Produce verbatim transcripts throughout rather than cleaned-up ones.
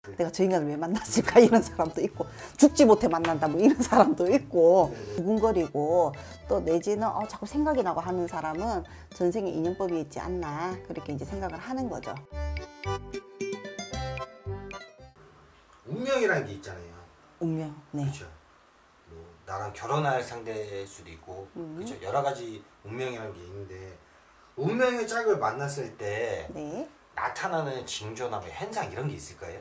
내가 저 인간을 왜 만났을까 이런 사람도 있고, 죽지 못해 만난다 뭐 이런 사람도 있고, 두근거리고 또 내지는 어, 자꾸 생각이 나고 하는 사람은 전생에 인연법이 있지 않나 그렇게 이제 생각을 하는 거죠. 운명이라는 게 있잖아요. 운명. 네. 그렇죠. 뭐 나랑 결혼할 상대일 수도 있고, 음. 그렇죠. 여러 가지 운명이라는 게 있는데, 운명의 짝을 만났을 때 네. 나타나는 징조나 뭐 현상 이런 게 있을까요?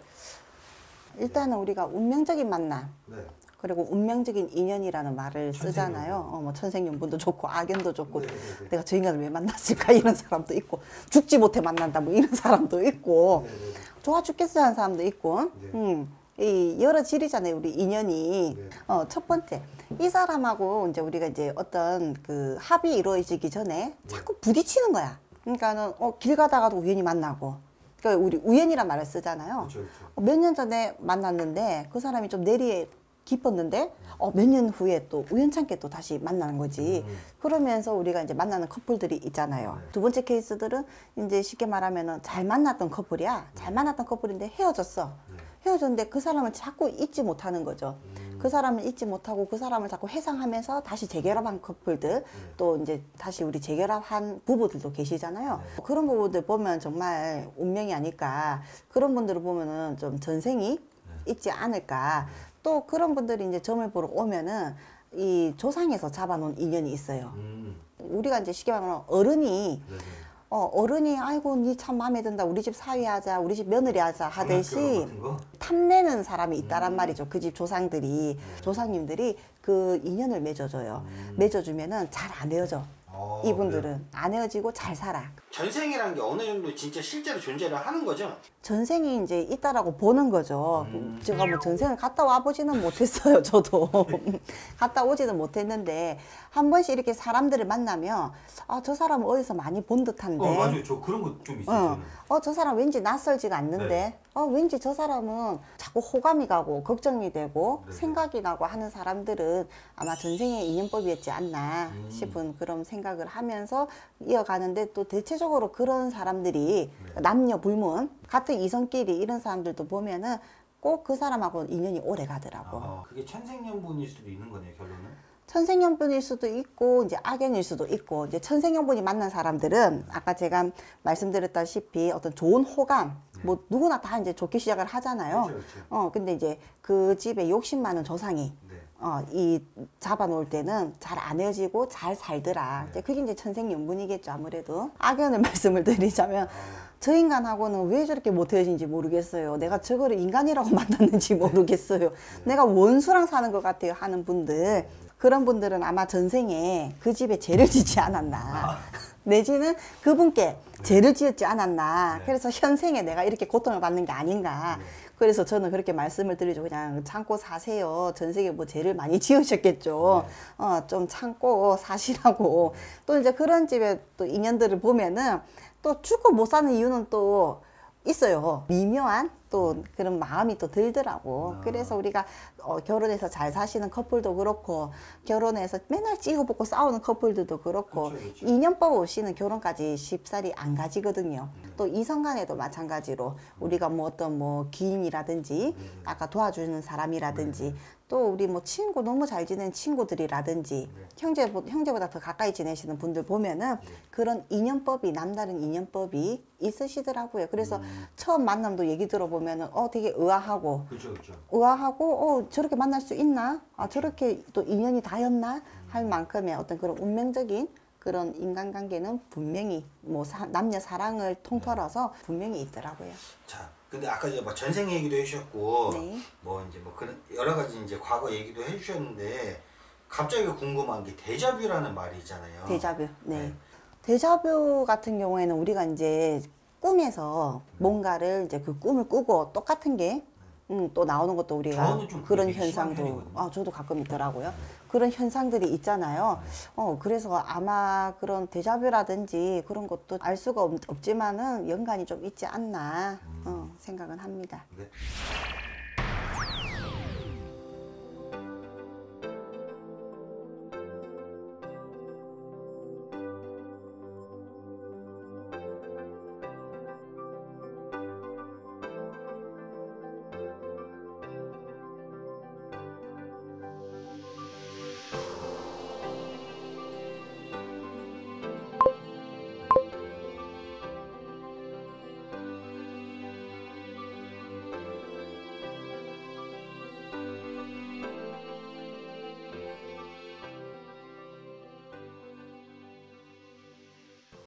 일단은 우리가 운명적인 만남, 네. 그리고 운명적인 인연이라는 말을 천생연분. 쓰잖아요. 어, 뭐 천생연분도 좋고 악연도 좋고, 네, 네, 네. 내가 저 인간을 왜 만났을까 이런 사람도 있고, 죽지 못해 만난다 뭐 이런 사람도 있고, 네, 네, 네. 좋아 죽겠어 하는 사람도 있고, 네. 음, 이 여러 질이잖아요, 우리 인연이. 네. 어, 첫 번째, 이 사람하고 이제 우리가 이제 어떤 그 합이 이루어지기 전에 자꾸 부딪히는 거야. 그러니까는 어, 길 가다가도 우연히 만나고, 그러니까 우리 우연이란 말을 쓰잖아요. 그렇죠, 그렇죠. 몇 년 전에 만났는데 그 사람이 좀 내리에 깊었는데 어, 몇 년 후에 또 우연찮게 또 다시 만나는 거지. 음. 그러면서 우리가 이제 만나는 커플들이 있잖아요. 네. 두 번째 케이스들은 이제 쉽게 말하면은 잘 만났던 커플이야. 잘 만났던 커플인데 헤어졌어. 네. 헤어졌는데 그 사람을 자꾸 잊지 못하는 거죠. 음. 그 사람을 잊지 못하고 그 사람을 자꾸 회상하면서 다시 재결합한 커플들, 또 이제 다시 우리 재결합한 부부들도 계시잖아요. 네. 그런 부부들 보면 정말 운명이 아닐까. 그런 분들을 보면은 좀 전생이 있지 않을까. 또 그런 분들이 이제 점을 보러 오면은 이 조상에서 잡아놓은 인연이 있어요. 음. 우리가 이제 쉽게 말하면 어른이 네, 네. 어, 어른이 아이고 니 참 마음에 든다, 우리 집 사위하자, 우리 집 며느리 하자 하듯이 장난감 같은 거? 탐내는 사람이 있다란 음. 말이죠. 그 집 조상들이, 조상님들이 그 인연을 맺어줘요. 음. 맺어주면은 잘 안 헤어져. 어, 이분들은 그래요? 안 헤어지고 잘 살아. 전생이라는 게 어느 정도 진짜 실제로 존재를 하는 거죠? 전생이 이제 있다라고 보는 거죠. 음. 제가 뭐 전생을 갔다 와보지는 못했어요, 저도. 갔다 오지는 못했는데, 한 번씩 이렇게 사람들을 만나면, 아, 저 사람 어디서 많이 본 듯한데. 어, 맞아요. 저 그런 거 좀 있어요. 어, 저는. 어, 저 사람 왠지 낯설지가 않는데, 네. 어, 왠지 저 사람은 자꾸 호감이 가고, 걱정이 되고, 네. 생각이 나고 하는 사람들은 아마 전생의 인연법이었지 않나 음. 싶은 그런 생각을 하면서 이어가는데, 또 대체적으로 그런 사람들이 네. 남녀 불문, 같은 이성끼리 이런 사람들도 보면은 꼭 그 사람하고 인연이 오래 가더라고. 아, 그게 천생연분일 수도 있는 거네요, 결론은? 천생연분일 수도 있고 이제 악연일 수도 있고, 이제 천생연분이 만난 사람들은 아까 제가 말씀드렸다시피 어떤 좋은 호감, 뭐 누구나 다 이제 좋게 시작을 하잖아요. 그렇죠, 그렇죠. 어 근데 이제 그 집에 욕심 많은 조상이 네. 어 이 잡아놓을 때는 잘 안 헤어지고 잘 살더라. 네. 이제 그게 이제 천생연분이겠죠. 아무래도 악연을 말씀을 드리자면, 저 인간하고는 왜 저렇게 못 헤어진지 모르겠어요. 내가 저거를 인간이라고 만났는지 모르겠어요. 내가 원수랑 사는 것 같아요 하는 분들, 그런 분들은 아마 전생에 그 집에 죄를 짓지 않았나, 내지는 그분께 죄를 지었지 않았나. 네. 그래서 현생에 내가 이렇게 고통을 받는 게 아닌가. 네. 그래서 저는 그렇게 말씀을 드리죠. 그냥 참고 사세요. 전생에 뭐 죄를 많이 지으셨겠죠. 네. 어, 좀 참고 사시라고. 또 이제 그런 집에 또 인연들을 보면은 또 죽고 못 사는 이유는 또 있어요. 미묘한 또 그런 마음이 또 들더라고. 아. 그래서 우리가 어, 결혼해서 잘 사시는 커플도 그렇고, 결혼해서 맨날 찌고볶고 싸우는 커플들도 그렇고, 그렇죠, 그렇죠. 인연법 없이는 결혼까지 쉽사리 안 가지거든요. 음. 또 이성 간에도 마찬가지로 우리가 뭐 어떤 뭐 기인이라든지, 음. 아까 도와주는 사람이라든지, 네. 또 우리 뭐 친구, 너무 잘 지내는 친구들이라든지, 네. 형제, 형제보다 더 가까이 지내시는 분들 보면은 네. 그런 인연법이, 남다른 인연법이 있으시더라고요. 그래서 음. 처음 만남도 얘기 들어보면은 어 되게 의아하고, 그렇죠, 그렇죠. 의아하고 어 저렇게 만날 수 있나? 아 저렇게 또 인연이 닿였나? 할 만큼의 어떤 그런 운명적인 그런 인간관계는 분명히 뭐 사, 남녀 사랑을 통틀어서 분명히 있더라고요. 자, 근데 아까 이제 뭐 전생 얘기도 해주셨고, 네. 뭐 이제 뭐 그런 여러 가지 이제 과거 얘기도 해주셨는데, 갑자기 궁금한 게 데자뷰라는 말이 있잖아요. 데자뷰. 네. 네. 데자뷰 같은 경우에는 우리가 이제 꿈에서 뭔가를 이제 그 꿈을 꾸고 똑같은 게 음, 또 나오는 것도 우리가 저는 좀 그런 그게 심한 현상도, 편이거든요. 아, 저도 가끔 있더라고요. 그런 현상들이 있잖아요. 어, 그래서 아마 그런 데자뷰라든지 그런 것도 알 수가 없, 없지만은 연관이 좀 있지 않나 어, 생각은 합니다. 네.